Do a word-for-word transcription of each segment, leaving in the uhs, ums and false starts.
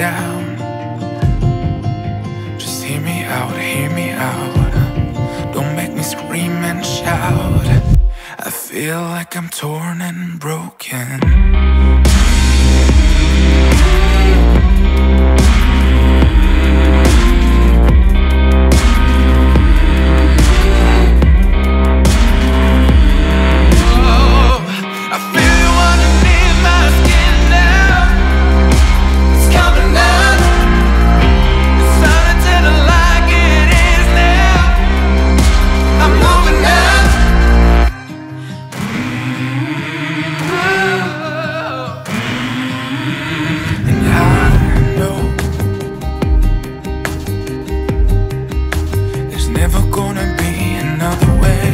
down. Just hear me out, hear me out. Don't make me scream and shout. I feel like I'm torn and broken. Never gonna be another way.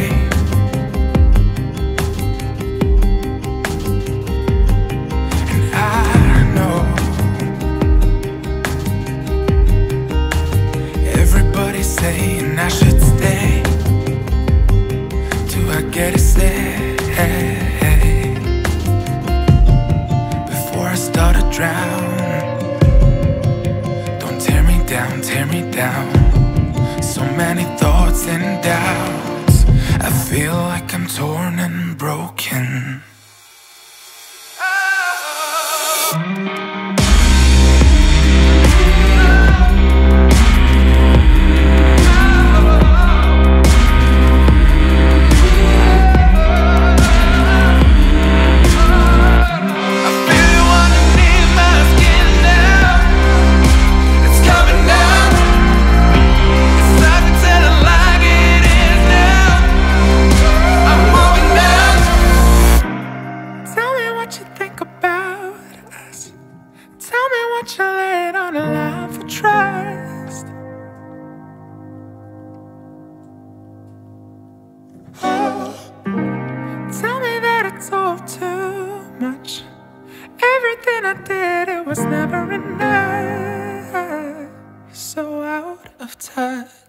And I know everybody's saying I should stay. Do I get to stay before I start to drown? Don't tear me down, tear me down. So many thoughts and doubts. I feel like I'm torn and broken. You laid on a line for trust. Oh, tell me that it's all too much. Everything I did, it was never enough. So out of touch.